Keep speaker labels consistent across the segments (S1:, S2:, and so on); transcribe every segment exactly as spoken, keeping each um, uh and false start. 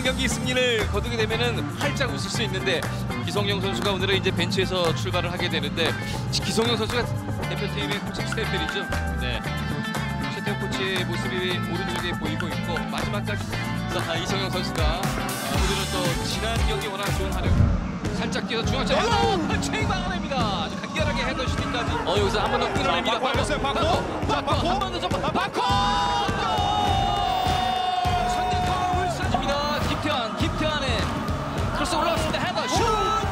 S1: 경기 승리를 거두게 되면은 활짝 웃을 수 있는데 기성용 선수가 오늘은 이제 벤치에서 출발을 하게 되는데 기성용 선수가 대표팀의 코칭 스태프들이죠. 네. 최태호 코치의 모습이 오른쪽에 보이고 있고 마지막까지 이성용 선수가 오늘은 또 지난 경기 워낙 좋은 활약. 살짝 뛰어서 중앙점 헤더 펀칭 막아냅니다. 아주 간결하게 헤더 슈팅까지. 어 여기서 한 번 더 끌어냅니다.
S2: 바코 열렸어요. 바코. 자 바코.
S1: 한 번 더 접근. 바코. 선제골 울산입니다. 김태환. 김태환의 크로스 올라왔습니다. 헤더 슛.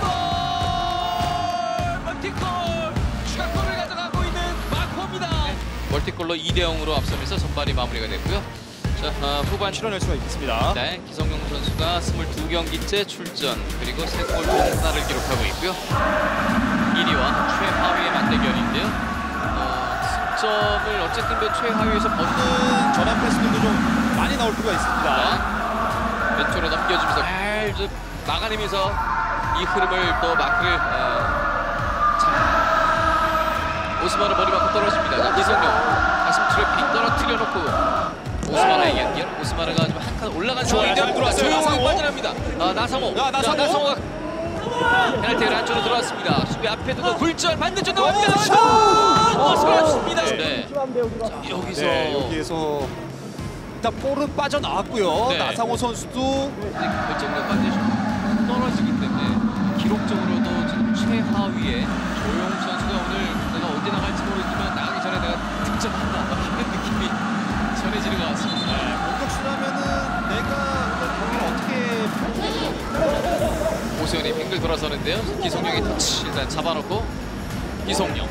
S1: 멀티골. 추가골을 가져가고 있는 바코입니다. 네. 멀티골로 이 대 영으로 앞서면서 전반이 마무리가 됐고요. 자, 어, 후반
S2: 출연할 수가 있습니다.
S1: 네, 기성용 선수가 스물두 경기째 출전 그리고 세 골 하나를 기록하고 있고요. 일 위와 최하위의 맞대결인데요. 어, 승점을 어쨌든 그 최하위에서 벗는
S2: 전환 패스들도 좀 많이 나올 필요가 있습니다.
S1: 네. 왼쪽으로 넘겨주면서 잘 좀 막아내면서 이 흐름을 또 마크를 어, 자, 오스만의 머리 맞고 떨어집니다. 자, 기성용 가슴 트래핑 떨어뜨려 놓고 오스마르에게 연결. 오스마르가 좀 한 칸 올라간 상황인데
S2: 잘 들어왔어요.
S1: 조용히 빠져납니다. 아, 나상호.
S2: 야, 나상호.
S1: 나상호가 페널티를 안쪽으로 들어왔습니다. 수비 앞에 두고 굴절 반대쪽 넘어갑니다. 슛! 오스마르입니다. 네. 자, 여기서
S2: 네, 여기에서 일단 볼은 빠져나왔고요.
S1: 네.
S2: 나상호 선수도
S1: 결정력 반대쪽 떨어지기 때문에 기록적으로도 지금 최하위에 조용 선수가 오늘 내가 언제 나갈지 모르지만 나가기 전에 내가 득점한다 이런 느낌이 전해지는 것 같습니다.
S2: 네, 공격수라면은 내가 오늘 경기를 어떻게
S1: 오세훈이 빙글 돌아서는데요. 기성용의 터치 일단 잡아놓고 기성용.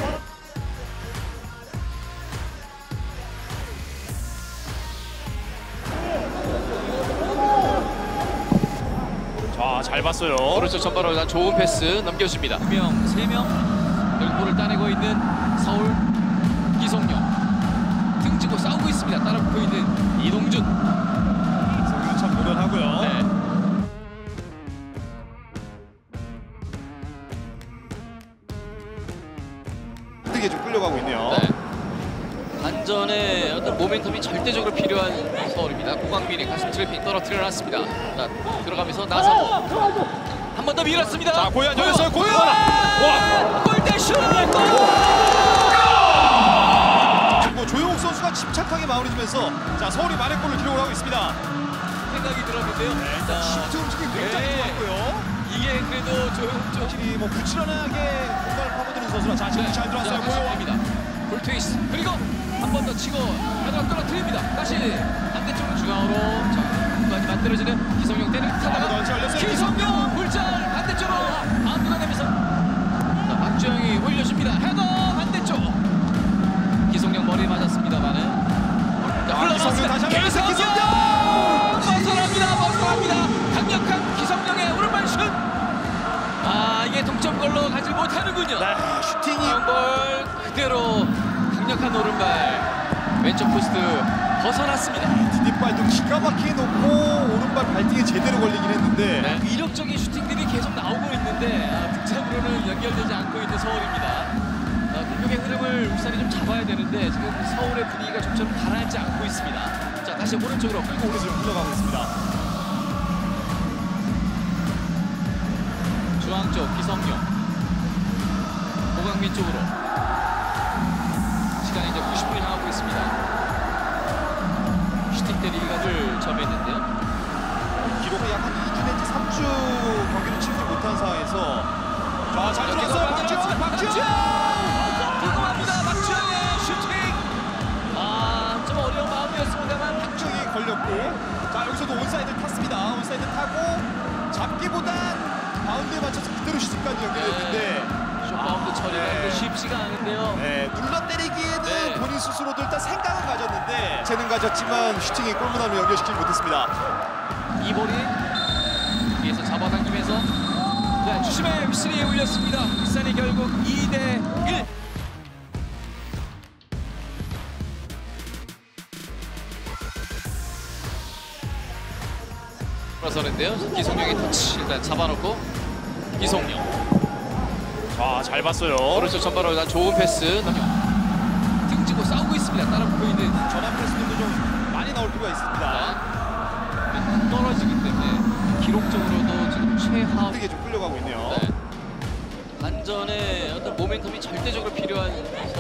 S2: 자, 잘 봤어요.
S1: 오른쪽 전바로 일단 좋은 패스 넘겨줍니다. 두 명, 세 명 골을 따내고 있는 서울 기성용. 등지고 싸우고 있습니다. 따라붙고 있는 이동준.
S2: 성윤 참 노련하고요.
S1: 네.
S2: 뜨게 좀 끌려가고 있네요.
S1: 네. 반전에 어떤 모멘텀이 절대적으로 필요한 서울입니다. 고광민이 가슴 트래핑 떨어뜨려 놨습니다. 자, 들어가면서 나상호 한 번 더 밀었습니다.
S2: 자, 고현 열렸어요. 고현!
S1: 와! 골대슛!
S2: 그리고 조용욱 선수가 침착하게 마무리지면서 자, 서울이 만회 골을 기록을 하고 있습니다.
S1: 생각이 들었는데요.
S2: 네, 일단 시프트 움직임이 굉장히
S1: 네.
S2: 좋았고요.
S1: 이게 그래도 조용 쪽
S2: 확실히 뭐 부지런하게 공간을 파고드는 선수라 자, 지금 잘 들어왔어요. 고현.
S1: 입니다. 볼트위스 그리고 한 번 더 치고 헤더 떨어뜨립니다. 다시 반대쪽으로 중앙으로 공간이 만들어지는 기성용 때를 타다가 기성용 굴절 반대쪽으로 안으로 내면서 박주영이 올려줍니다. 헤더 반대쪽 기성용 머리에 맞았습니다만은
S2: 기성용 다시 한번
S1: 기성용
S2: 기성용!
S1: 벗어납니다. 벗어납니다. 강력한 기성용의 오른발 슛. 아, 이게 동점골로 가지 못하는군요.
S2: 네, 슈팅이
S1: 볼 그대로 강력한 오른발 왼쪽 포스트 벗어났습니다.
S2: 디딤발도 기가 막히게 놓고 오른발 발등에 제대로 걸리긴 했는데
S1: 네. 위력적인 슈팅들이 계속 나오고 있는데 아, 득점으로는 연결되지 않고 있는 서울입니다. 아, 공격의 흐름을 울산이 좀 잡아야 되는데 지금 서울의 분위기가 좀처럼 가라앉지 않고 있습니다. 자, 다시 오른쪽으로 끌고
S2: 오른쪽으로 흘러가고 있습니다.
S1: 중앙 쪽 기성용 고강민 쪽으로 시간이 이제 구십 분이 향하고 있습니다. 슈팅 때리기를 점했는데요.
S2: 기록은 약 한 이 주 내지 삼 주 경기를 치르지 못한 상황에서 자, 잘 들어왔어요. 박주영! 박주영!
S1: 궁금합니다. 박주영의 슈팅! 아, 좀 어려운 마음이었습니다만
S2: 박주영이 걸렸고 자, 여기서도 온사이드 탔습니다. 온사이드 타고 잡기보단 바운드에 맞춰서 그대로 슈팅까지 연결했는데
S1: 숏바운드 처리가
S2: 네.
S1: 쉽지가 않은데요.
S2: 네, 눌러 때리기에는
S1: 네.
S2: 본인 스스로도 일단 생각은 가졌는데 재능 가졌지만 슈팅이 골문안으로 연결시키지 못했습니다.
S1: 이 볼이 뒤에서 잡아당기면서 네, 주심의 휘슬이 울렸습니다. 울산이 결국 이 대 일. 들어서는데요. 기성용의 터치 일단 잡아놓고 기성용.
S2: 자, 잘 봤어요.
S1: 오른쪽 전바로 일단 좋은 패스 등지고 싸우고 있습니다. 따라붙고 있는
S2: 전환 패스들도 좀 많이 나올 필요가 있습니다.
S1: 떨어지기 때문에 기록적으로도 지금 최하위.
S2: 되게 좀 끌려가고 있네요.
S1: 네. 반전의 어떤 모멘텀이 절대적으로 필요한